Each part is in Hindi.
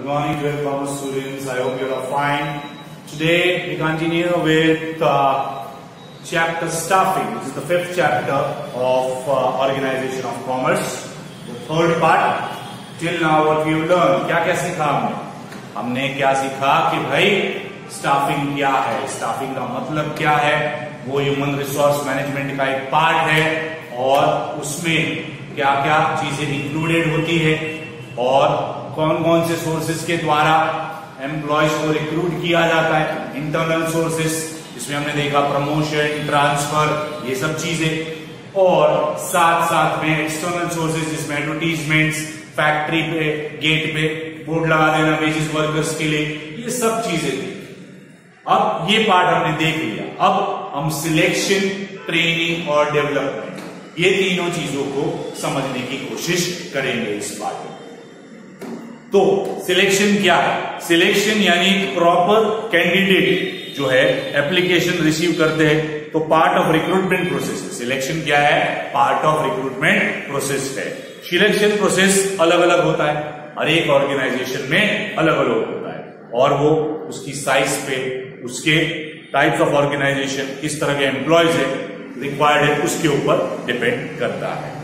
Good morning, 12th Commerce students. I hope you are fine. Today we continue with chapter staffing. This is the fifth chapter of organization of commerce. The third part. Till now, what we have learned? क्या सीखा हमने? हमने क्या सीखा कि भाई स्टाफिंग क्या है, स्टाफिंग का मतलब क्या है, वो ह्यूमन रिसोर्स मैनेजमेंट का एक पार्ट है और उसमें क्या क्या चीजें इंक्लूडेड होती है और कौन कौन से सोर्सेज के द्वारा एम्प्लॉयज को रिक्रूट किया जाता है। इंटरनल सोर्सेज, इसमें हमने देखा प्रमोशन, ट्रांसफर, ये सब चीजें, और साथ साथ में एक्सटर्नल सोर्सेज जिसमें एडवर्टीजमेंट्स, फैक्ट्री पे गेट पे बोर्ड लगा देना वेजेस वर्कर्स के लिए, ये सब चीजें थी। अब ये पार्ट हमने देख लिया। अब हम सिलेक्शन, ट्रेनिंग और डेवलपमेंट, ये तीनों चीजों को समझने की कोशिश करेंगे इस पार्ट में। तो सिलेक्शन क्या है? सिलेक्शन यानी प्रॉपर कैंडिडेट जो है एप्लीकेशन रिसीव करते हैं तो पार्ट ऑफ रिक्रूटमेंट प्रोसेस है। सिलेक्शन क्या है? पार्ट ऑफ रिक्रूटमेंट प्रोसेस है। सिलेक्शन प्रोसेस अलग अलग होता है, हर एक ऑर्गेनाइजेशन में अलग अलग होता है और वो उसकी साइज पे, उसके टाइप्स ऑफ ऑर्गेनाइजेशन, किस तरह के एम्प्लॉयज है रिक्वायर्ड है, उसके ऊपर डिपेंड करता है।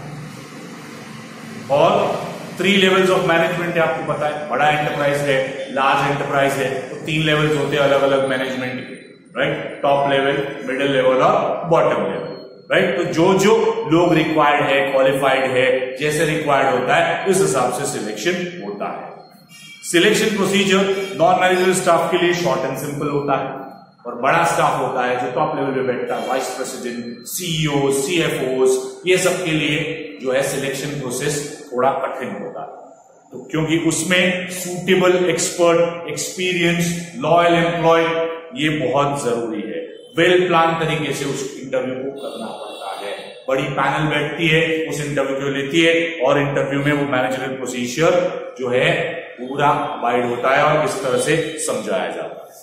और 3 लेवल्स ऑफ मैनेजमेंट है, आपको पता है। बड़ा एंटरप्राइज है, लार्ज एंटरप्राइज है, तो 3 लेवल्स होते हैं अलग अलग मैनेजमेंट के, right? Top level, middle level और बॉटम लेवल, राइट? तो जो जो लोग रिक्वायर्ड है, क्वालिफाइड है, जैसे रिक्वायर्ड होता है उस हिसाब से सिलेक्शन होता है। Selection procedure non managerial staff के लिए शॉर्ट एंड सिंपल होता है और बड़ा स्टाफ होता है जो टॉप लेवल पे बैठता है, वाइस प्रेसिडेंट, सीईओ, सीएफओ, ये सब के लिए जो है सिलेक्शन प्रोसेस थोड़ा कठिन होता है। तो क्योंकि उसमें suitable expert, experience, loyal employ, ये बहुत जरूरी है। वेल प्लान तरीके से उस इंटरव्यू को करना पड़ता है। बड़ी पैनल बैठती है, उस इंटरव्यू को लेती है और इंटरव्यू में वो मैनेजरियल प्रोसीजर जो है पूरा अबाइड होता है और इस तरह से समझाया जाता है।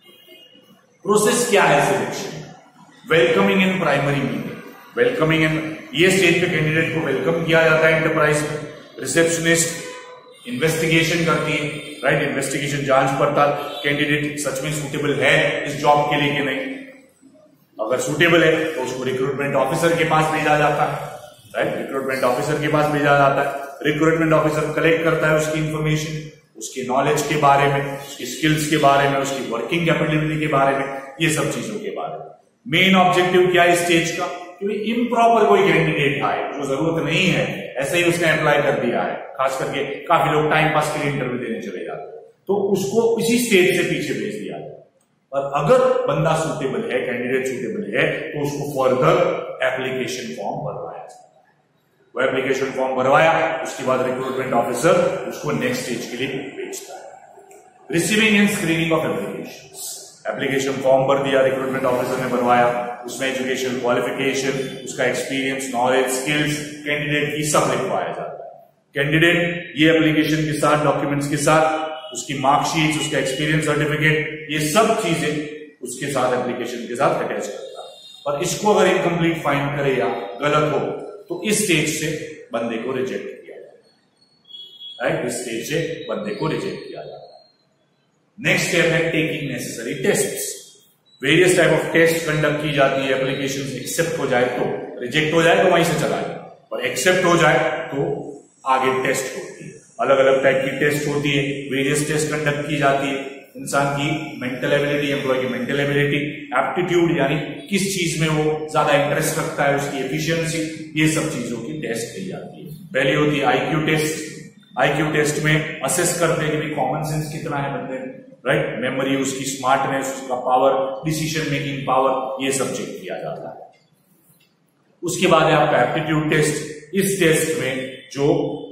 प्रोसेस क्या है selection? Welcoming in primary meeting, welcoming in, ये स्टेज पे कैंडिडेट को वेलकम किया जाता है एंटरप्राइज में। रिसेप्शनिस्ट इन्वेस्टिगेशन करती है, राइट? इन्वेस्टिगेशन, जांच पड़ताल, कैंडिडेट सच में सूटेबल है इस जॉब के लिए कि नहीं। अगर सूटेबल है तो उसको रिक्रूटमेंट ऑफिसर के पास भेजा जाता है, राइट? रिक्रूटमेंट ऑफिसर के पास भेजा जाता है। रिक्रूटमेंट ऑफिसर कलेक्ट करता है उसकी इंफॉर्मेशन, उसके नॉलेज के बारे में, उसकी स्किल्स के बारे में, उसकी वर्किंग कैपेबिलिटी के बारे में, ये सब चीजों के बारे में। मेन ऑब्जेक्टिव क्या है स्टेज का? कि इम्प्रॉपर कोई कैंडिडेट आए जो जरूरत नहीं है, ऐसे ही उसने अप्लाई कर दिया है। खास करके काफी लोग टाइम पास के लिए इंटरव्यू देने चले जाते हैं, तो उसको इसी स्टेज से पीछे भेज दिया जाए। और अगर बंदा सूटेबल है, कैंडिडेट सूटेबल है, तो उसको फर्दर एप्लीकेशन फॉर्म भरवाया जाता है। वो एप्लीकेशन फॉर्म भरवाया, उसके बाद रिक्रूटमेंट ऑफिसर उसको नेक्स्ट स्टेज के लिए भेजता है। Receiving and screening of applications, application form भर दिया, रिक्रूटमेंट ऑफिसर ने भरवाया, उसमें एजुकेशन क्वालिफिकेशन, उसका एक्सपीरियंस, नॉलेज, स्किल्स कैंडिडेट की सब लिखवाया जाता है। कैंडिडेट ये एप्लीकेशन के साथ, डॉक्यूमेंट्स के साथ, उसकी मार्कशीट, उसका एक्सपीरियंस सर्टिफिकेट, ये सब चीजें उसके साथ एप्लीकेशन के साथ अटैच करता है। और इसको अगर इनकम्प्लीट फाइंड करे या गलत हो तो इस स्टेज से बंदे को रिजेक्ट किया जाता है, राइट? इस स्टेज से बंदे को रिजेक्ट किया जाता है। नेक्स्ट स्टेप है taking necessary tests. Various type of test conduct की जाती है। एप्लीकेशन एक्सेप्ट हो जाए तो, रिजेक्ट हो जाए तो वहीं से चला जाए, और एक्सेप्ट हो जाए तो आगे टेस्ट होती है। अलग अलग टाइप की टेस्ट होती है, वेरियस टेस्ट कंडक्ट की जाती है। इंसान की मेंटल एबिलिटी, एम्प्लॉय की मेंटल एबिलिटी, एप्टीट्यूड यानी किस चीज में वो ज्यादा इंटरेस्ट रखता है, उसकी एफिशिएंसी, ये सब चीजों की टेस्ट की जाती है। पहली होती है आईक्यू टेस्ट। आईक्यू टेस्ट में असेस करते हैं कि कॉमन सेंस कितना है बंदे में, राइट? मेमोरी, उसकी स्मार्टनेस, उसका पावर, डिसीजन मेकिंग पावर, ये सब चेक किया जाता है। उसके बाद है आपका एप्टीट्यूड टेस्ट। इस टेस्ट में जो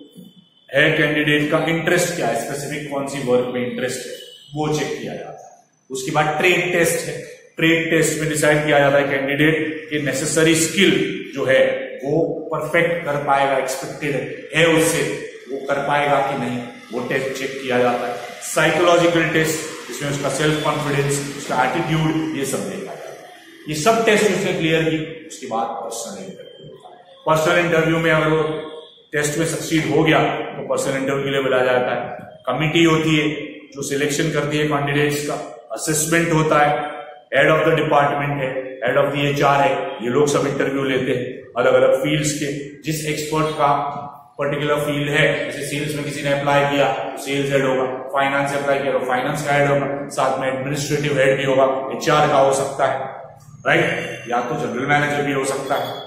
है कैंडिडेट का इंटरेस्ट क्या है, स्पेसिफिक कौन सी वर्क में इंटरेस्ट है, वो चेक किया जाता है। उसके बाद ट्रेड टेस्ट है। ट्रेड टेस्ट में डिसाइड किया जाता है कैंडिडेट के नेसेसरी स्किल जो है वो परफेक्ट कर पाएगा, एक्सपेक्टेड है उससे, वो कर पाएगा कि नहीं, वो टेस्ट चेक किया जाता है। साइकोलॉजिकल टेस्ट, जिसमें उसका सेल्फ कॉन्फिडेंस, उसका एटीट्यूड, ये सब देखा जाता है। ये सब टेस्ट उसने क्लियर की, उसके बाद पर्सनल इंटरव्यू होता है। पर्सनल इंटरव्यू में अगर वो टेस्ट में सक्सीड हो गया तो पर्सनल इंटरव्यू के लिए बुलाया जाता है। कमिटी होती है जो सिलेक्शन करती है कैंडिडेट्स का, असेसमेंट होता है, हेड ऑफ द डिपार्टमेंट है, हेड ऑफ द एचआर है, ये लोग सब इंटरव्यू लेते हैं अलग अलग फील्ड्स के। जिस एक्सपर्ट का पर्टिकुलर फील्ड है, जैसे सेल्स में किसी ने अप्लाई किया तो सेल्स हेड होगा, फाइनेंस से अप्लाई किया तो फाइनेंस का हेड होगा, साथ में एडमिनिस्ट्रेटिव हेड भी होगा, एचआर का हो सकता है, राइट, या तो जनरल मैनेजर भी हो सकता है।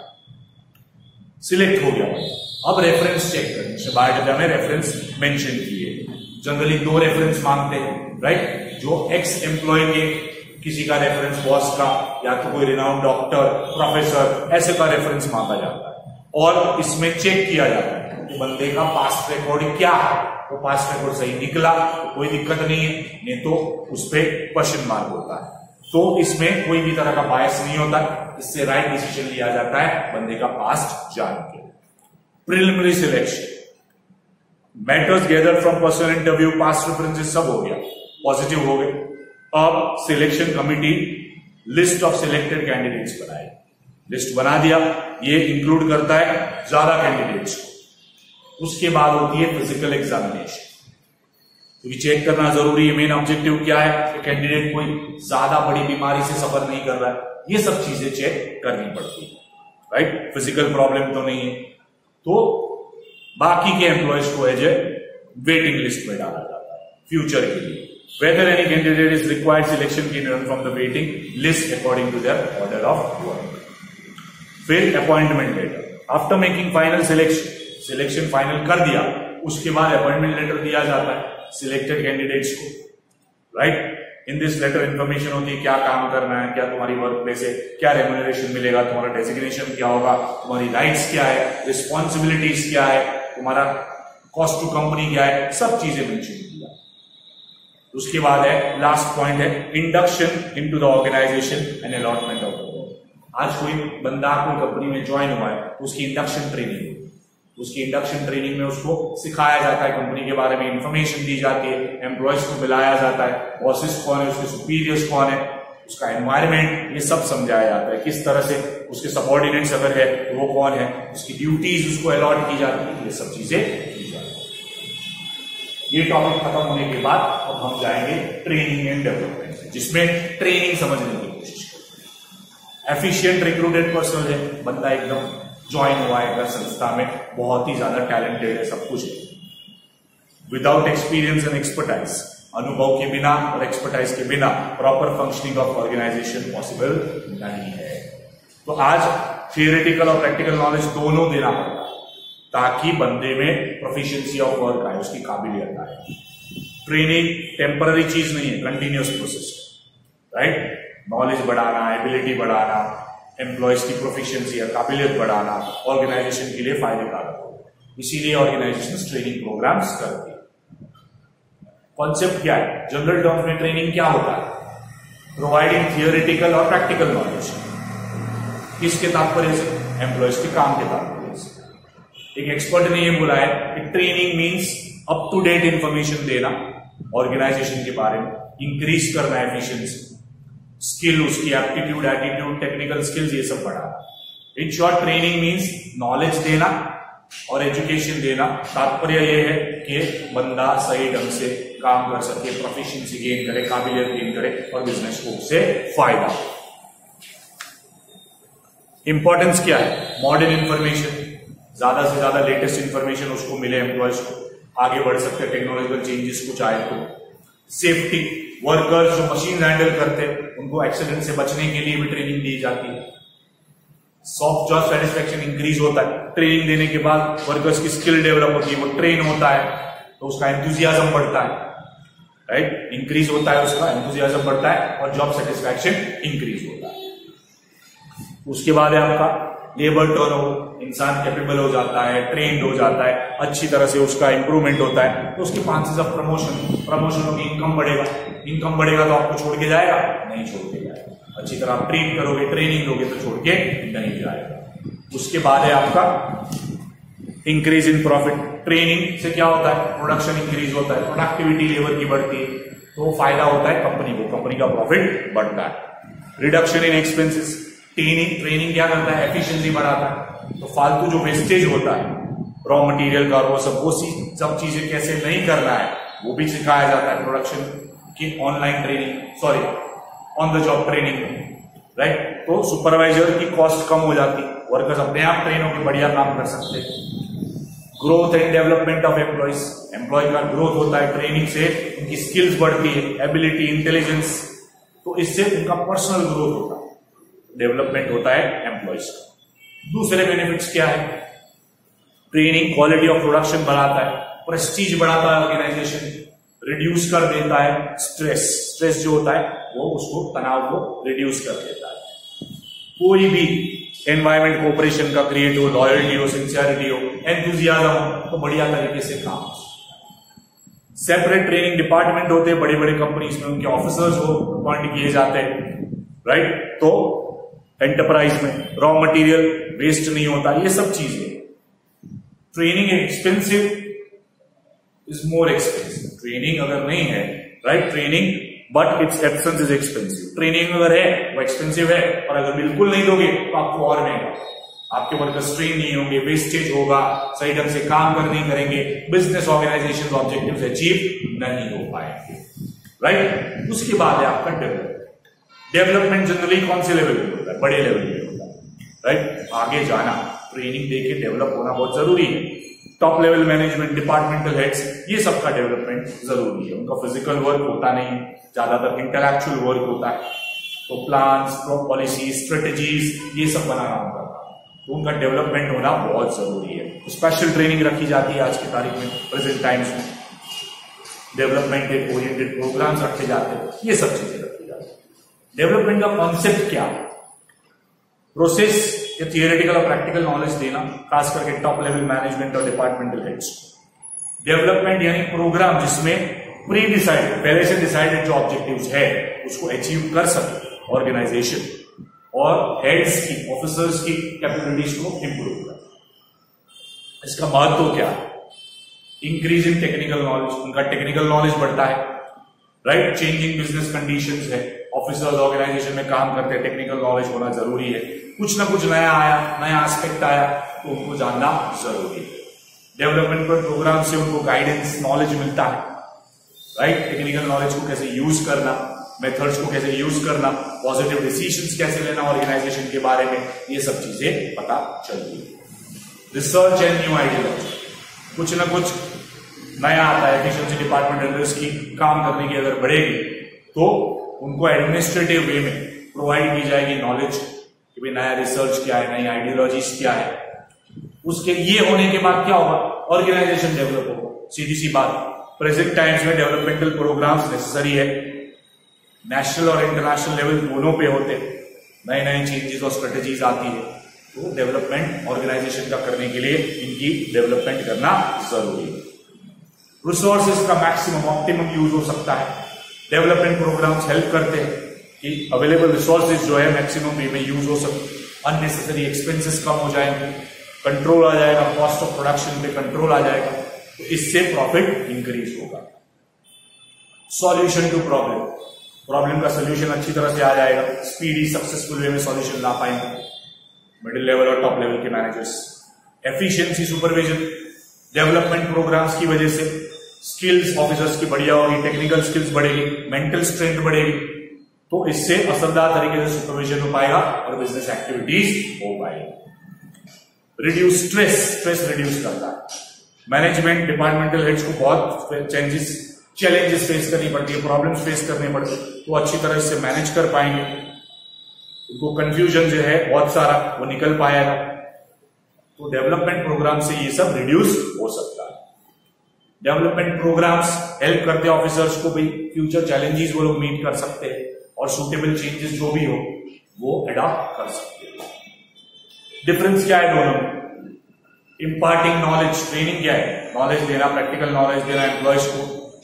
सिलेक्ट हो गया, अब रेफरेंस चेक करें। बायोडाटा में रेफरेंस मेंशन किए, जनरली 2 रेफरेंस मांगते हैं, राइट, जो एक्स एम्प्लॉय के किसी का रेफरेंस, बॉस का, या तो कोई रिनाउंड डॉक्टर, प्रोफेसर, ऐसे का रेफरेंस मांगा जाता है। और इसमें चेक किया जाता है कि बंदे का पास्ट रिकॉर्ड क्या है, वो पास्ट रिकॉर्ड सही निकला तो कोई दिक्कत नहीं है, नहीं तो उस पर क्वेश्चन मार्क होता है। तो इसमें कोई भी तरह का बायस नहीं होता, इससे राइट डिसीजन लिया जाता है बंदे का पास्ट जान के। Preliminary selection, matters gather from personal interview, past references सब हो गया, पॉजिटिव हो गए। अब selection committee list of selected candidates बनाए, लिस्ट बना दिया, ये इंक्लूड करता है ज्यादा कैंडिडेट्स को। उसके बाद होती है फिजिकल एग्जामिनेशन, क्योंकि चेक करना जरूरी है। मेन ऑब्जेक्टिव क्या है कि कैंडिडेट कोई ज्यादा बड़ी बीमारी से सफर नहीं कर रहा है, ये सब चीजें चेक करनी पड़ती है, राइट, फिजिकल प्रॉब्लम तो नहीं है। तो बाकी के एम्प्लॉयज को एज ए वेटिंग लिस्ट में डाला जाता है फ्यूचर के लिए। Whether any candidate is required, selection can run from the waiting list according to their order of work. फिर appointment letter, after making final selection final कर दिया, उसके बाद अपॉइंटमेंट लेटर दिया जाता है सिलेक्टेड कैंडिडेट्स को, right. In this letter information होती है क्या काम करना है, क्या तुम्हारी वर्क प्लेस है, क्या रेम्यूनरेशन मिलेगा, तुम्हारा डेजिग्नेशन क्या होगा, तुम्हारी राइट्स क्या है, रिस्पॉन्सिबिलिटीज क्या है, तुम्हारा कॉस्ट टू कंपनी क्या है, सब चीजें मेंशन किया। उसके बाद है लास्ट पॉइंट है induction into the organisation and allotment of work. आज कोई बंदा कोई कंपनी में ज्वाइन हुआ है, उसकी इंडक्शन ट्रेनिंग, उसकी इंडक्शन ट्रेनिंग में उसको सिखाया जाता है, कंपनी के बारे में इंफॉर्मेशन दी जाती है, एम्प्लॉयज को बुलाया जाता है, बॉसेस कौन है, उसके सुपीरियर्स कौन है, उसका एनवायरमेंट, ये सब समझाया जाता है, किस तरह से उसके सबऑर्डिनेट्स अगर है तो वो कौन है, उसकी ड्यूटीज उसको अलॉट की जाती है, ये सब चीजें की जाती है। ये टॉपिक खत्म होने के बाद अब हम जाएंगे ट्रेनिंग एंड डेवलपमेंट, जिसमें ट्रेनिंग समझने की कोशिश करें। एफिशिएंट रिक्रूटेड पर्सनल है, बंदा एकदम ज्वाइन हुआ है संस्था में, बहुत ही ज्यादा टैलेंटेड है, सब कुछ है। विदाउट एक्सपीरियंस एंड एक्सपर्टाइज, अनुभव के बिना और एक्सपर्टाइज के बिना proper functioning of organisation possible नहीं है। तो आज थियोरेटिकल और प्रैक्टिकल नॉलेज दोनों देना पड़ता है ताकि बंदे में प्रोफिशिएंसी ऑफ वर्क आए, उसकी काबिलियत आए। ट्रेनिंग टेम्पररी चीज नहीं है, कंटिन्यूअस प्रोसेस, राइट। नॉलेज बढ़ाना, एबिलिटी बढ़ाना, एम्प्लॉयज की प्रोफिशिएंसी या काबिलियत बढ़ाना ऑर्गेनाइजेशन के लिए फायदेकारक हो, इसीलिए ऑर्गेनाइजेशन ट्रेनिंग प्रोग्राम्स करती है। कॉन्सेप्ट क्या है, जनरल टर्म्स में ट्रेनिंग क्या होता है, प्रोवाइडिंग थियोरेटिकल और प्रैक्टिकल नॉलेज। किसके तात्पर्य से, एम्प्लॉयज के काम के तात्पर्य से। एक एक्सपर्ट ने यह बोला है कि training means up to date information देना ऑर्गेनाइजेशन के बारे में, इंक्रीज करना एफिशिएंसी, स्किल, उसकी एप्टीट्यूड, एटीट्यूड, टेक्निकल स्किल्स, ये सब बढ़ाना। In short training means knowledge देना और एजुकेशन देना। तात्पर्य यह है कि बंदा सही ढंग से काम कर सके, प्रोफिशिएंसी गेन करे, काबिलियत गेन करे और बिजनेस को उससे फायदा। इंपॉर्टेंस क्या है, मॉडर्न इंफॉर्मेशन, ज्यादा से ज्यादा लेटेस्ट इंफॉर्मेशन उसको मिले, एम्प्लॉयज को आगे बढ़ सकते हैं टेक्नोलॉजिकल चेंजेस कुछ आए तो। सेफ्टी, वर्कर्स जो मशीन हैंडल करते हैं उनको एक्सीडेंट से बचने के लिए भी ट्रेनिंग दी जाती है। सॉफ्ट जॉब सेटिस्फैक्शन इंक्रीज होता है, ट्रेनिंग देने के बाद वर्कर्स की स्किल डेवलप होती है, वो ट्रेन होता है तो उसका एंथुजियाज्म बढ़ता है, राइट, इंक्रीज होता है, उसका एंथुजियाज्म बढ़ता है और जॉब सेटिस्फैक्शन इंक्रीज होता है। उसके बाद है आपका लेबर टर्नओवर, इंसान कैपेबल हो जाता है, ट्रेंड हो जाता है, अच्छी तरह से उसका इंप्रूवमेंट होता है तो उसके चांसेस ऑफ प्रमोशन होगी, इनकम बढ़ेगा तो आपको छोड़ के जाएगा, नहीं छोड़ के जाएगा। अच्छी तरह आप ट्रेन करोगे, ट्रेनिंग दोगे तो छोड़ के नहीं जाएगा। उसके बाद है आपका इंक्रीज इन प्रॉफिट। ट्रेनिंग से क्या होता है, प्रोडक्शन इंक्रीज होता है, प्रोडक्टिविटी लेबर की बढ़ती है तो फायदा होता है कंपनी को, कंपनी का प्रॉफिट बढ़ता है। रिडक्शन इन एक्सपेंसेस, ट्रेनिंग क्या करता है, एफिशिएंसी बढ़ाता है, तो फालतू जो वेस्टेज होता है रॉ मटेरियल का, वो सब चीजें कैसे नहीं करना है, वो भी सिखाया जाता है प्रोडक्शन की online training, sorry on the job training, right. तो सुपरवाइजर की कॉस्ट कम हो जाती, वर्कर्स अपने आप ट्रेन होकर बढ़िया काम कर सकते हैं। Growth and development of employees, employ का ग्रोथ होता है ट्रेनिंग से, उनकी स्किल्स बढ़ती है, एबिलिटी, इंटेलिजेंस, तो इससे उनका पर्सनल ग्रोथ होता है, डेवलपमेंट होता है एम्प्लॉयज का। दूसरे बेनिफिट्स क्या है? ट्रेनिंग क्वालिटी ऑफ प्रोडक्शन बढ़ाता है, प्रेस्टीज बढ़ाता है ऑर्गेनाइजेशन, रिड्यूस कर देता है स्ट्रेस, स्ट्रेस जो होता है वो उसको, तनाव को रिड्यूस कर देता है। कोई भी एनवायरमेंट कोऑपरेशन का क्रिएट हो, लॉयल्टी हो, सिंसियरिटी हो, एंथुजियाज्म हो, तो बढ़िया तरीके से काम हो। सेपरेट ट्रेनिंग डिपार्टमेंट होते हैं बड़ी बड़ी कंपनीज में, उनके ऑफिसर्स को अपॉइंट किए जाते हैं, राइट। तो एंटरप्राइज में रॉ मटेरियल वेस्ट नहीं होता, ये सब चीजें। Training expensive is more expensive, training अगर नहीं है, right, training but it's absence is expensive. Training अगर है वो एक्सपेंसिव है, और अगर बिल्कुल नहीं दोगे तो आपको और महंगा, आपके वर्कर्स ट्रेन नहीं होंगे, वेस्टेज होगा, सही ढंग से काम कर नहीं करेंगे, बिजनेस ऑर्गेनाइजेशन ऑब्जेक्टिव्स अचीव नहीं हो पाएंगे, राइट। उसके बाद है आपका डेवलपमेंट। डेवलपमेंट जनरली कौन से लेवल पे होता है? बड़े लेवल पे होता है, राइट। आगे जाना, ट्रेनिंग देके डेवलप होना बहुत जरूरी है। Top level management, departmental heads, ये सबका डेवलपमेंट जरूरी है। उनका फिजिकल वर्क होता नहीं, ज्यादातर इंटेलेक्चुअल वर्क होता है, तो प्लान्स, पॉलिसी, स्ट्रेटेजीज, ये सब बनाना होता है, तो उनका डेवलपमेंट होना बहुत जरूरी है। तो स्पेशल ट्रेनिंग रखी जाती है आज की तारीख में, प्रेजेंट टाइम्स में, डेवलपमेंट ओरिएंटेड प्रोग्राम्स रखे जाते हैं, ये सब चीजें रखी जाती है। डेवलपमेंट का कॉन्सेप्ट क्या है? प्रोसेस या थियोरेटिकल और प्रैक्टिकल नॉलेज देना, खास करके टॉप लेवल मैनेजमेंट और डिपार्टमेंटल हेड्स को। डेवलपमेंट यानी प्रोग्राम जिसमें प्री डिसाइडेड, पहले से डिसाइडेड जो ऑब्जेक्टिव्स है उसको अचीव कर सके ऑर्गेनाइजेशन, और हेड्स की, ऑफिसर्स की कैपेबिलिटीज को इंप्रूव कर। इसका महत्व क्या है? इंक्रीज इन टेक्निकल नॉलेज, उनका टेक्निकल नॉलेज बढ़ता है, राइट। चेंजिंग बिजनेस कंडीशंस है, ऑफिसर्स ऑर्गेनाइजेशन में काम करते हैं, टेक्निकल नॉलेज होना जरूरी है। कुछ ना कुछ नया आया, नया एस्पेक्ट आया तो उनको जानना जरूरी है। डेवलपमेंट प्रोग्राम से उनको गाइडेंस, नॉलेज मिलता है, राइट। टेक्निकल नॉलेज को कैसे यूज करना, मेथड्स को कैसे यूज करना, पॉजिटिव डिसीजंस कैसे लेना ऑर्गेनाइजेशन के बारे में, ये सब चीजें पता चलती है। रिसर्च एंड न्यू आइडियोलॉजी, कुछ ना कुछ नया आता है। एफिशिएंसी डिपार्टमेंट की काम करने की अगर बढ़ेगी तो उनको एडमिनिस्ट्रेटिव वे में प्रोवाइड की जाएगी नॉलेज कि भाई नया रिसर्च क्या है, नई आइडियोलॉजीज क्या है। उसके ये होने के बाद क्या होगा? ऑर्गेनाइजेशन डेवलप होगा। सीधी सी बात, प्रेजेंट टाइम्स में डेवलपमेंटल प्रोग्राम्स नेसेसरी है, नेशनल और इंटरनेशनल लेवल दोनों पे होते, नए नए चेंजेस और स्ट्रेटेजीज आती है, तो डेवलपमेंट ऑर्गेनाइजेशन का करने के लिए इनकी डेवलपमेंट करना जरूरी है। रिसोर्सेज का मैक्सिमम ऑप्टिमम यूज हो सकता है। डेवलपमेंट प्रोग्राम्स हेल्प करते हैं कि अवेलेबल रिसोर्सेज जो है मैक्सिमम वे में यूज हो सके, अननेसेसरी एक्सपेंसेस कम हो जाएंगे, कंट्रोल आ जाएगा, कॉस्ट ऑफ प्रोडक्शन पे कंट्रोल आ जाएगा, तो इससे प्रॉफिट इंक्रीज होगा। सॉल्यूशन टू प्रॉब्लम, प्रॉब्लम का सोल्यूशन अच्छी तरह से आ जाएगा, स्पीडी सक्सेसफुल वे में सॉल्यूशन ला पाएंगे मिडिल लेवल और टॉप लेवल के managers. Efficiency supervision, development programmes की वजह से स्किल्स ऑफिसर्स की बढ़िया होगी, टेक्निकल स्किल्स बढ़ेगी, मेंटल स्ट्रेंथ बढ़ेगी, तो इससे असरदार तरीके से सुपरविजन हो पाएगा और बिजनेस एक्टिविटीज हो पाएगी। रिड्यूस स्ट्रेस, स्ट्रेस रिड्यूस करता है। मैनेजमेंट डिपार्टमेंटल हेड्स को बहुत चैलेंजेस फेस करनी पड़ती है, प्रॉब्लम्स फेस करने पड़ते हैं, तो अच्छी तरह से मैनेज कर पाएंगे। उनको कंफ्यूजन जो है बहुत सारा वो निकल पाएगा, तो डेवलपमेंट प्रोग्राम से ये सब रिड्यूस हो सकता है। डेवलपमेंट प्रोग्राम्स हेल्प करते हैं ऑफिसर्स को भी, फ्यूचर चैलेंजेस वो लोग मीट कर सकते हैं और सूटेबल चेंजेस जो भी हो वो अडॉप्ट कर सकते हैं। डिफरेंस क्या है दोनों में? इंपार्टिंग नॉलेज, ट्रेनिंग क्या है? नॉलेज देना, प्रैक्टिकल नॉलेज देना एम्प्लॉयज को,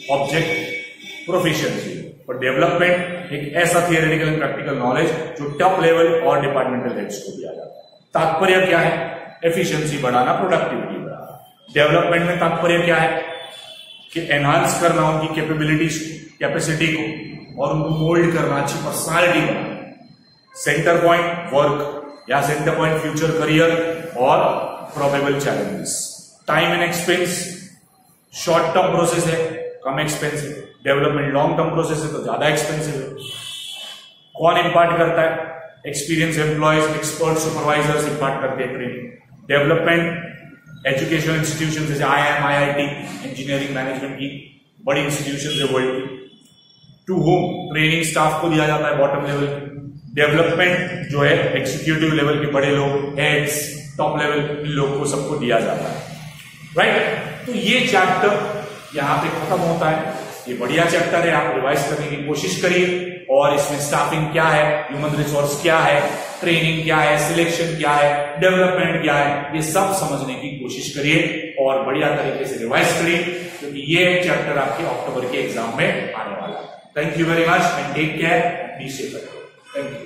ऑब्जेक्ट प्रोफिशिएंसी। और डेवलपमेंट एक ऐसा थियोरेटिकल एंड प्रैक्टिकल नॉलेज जो टॉप लेवल और डिपार्टमेंटल हेड्स को दिया जाता है। तात्पर्य क्या है? एफिशिएंसी बढ़ाना, प्रोडक्टिविटी बढ़ाना। डेवलपमेंट में तात्पर्य क्या है कि एनहांस करना उनकी कैपेबिलिटीज, कैपेसिटी को, और उनको मोल्ड करना, अच्छी पर्सनालिटी बनाना। सेंटर पॉइंट वर्क या सेंटर पॉइंट फ्यूचर करियर और probable challenges. Time and expense, short term process है, कम expensive, development long term process है तो ज्यादा एक्सपेंसिव है। कौन इंपार्ट करता है? Experience employees, expert supervisors impart करते हैं ट्रेनिंग। डेवलपमेंट एजुकेशनल इंस्टीट्यूशन जैसे IIM, IIT, इंजीनियरिंग मैनेजमेंट की बड़ी इंस्टीट्यूशन है वर्ल्ड की। टू होम ट्रेनिंग स्टाफ को दिया जाता है बॉटम लेवल। डेवलपमेंट जो है एग्जीक्यूटिव लेवल के बड़े लोग, हेड्स, टॉप लेवल, इन लोग को सबको दिया जाता है, राइट। तो ये चैप्टर यहां पे खत्म होता है। ये बढ़िया चैप्टर है, आप रिवाइज करने की कोशिश करिए। और इसमें स्टाफिंग क्या है, ह्यूमन रिसोर्स क्या है, ट्रेनिंग क्या है, सिलेक्शन क्या है, डेवलपमेंट क्या है, ये सब समझने की कोशिश करिए और बढ़िया तरीके से रिवाइज करिए, क्योंकि ये चैप्टर आपके अक्टूबर के एग्जाम में आने वाला है। Thank you very much and take care, be safe. Thank you.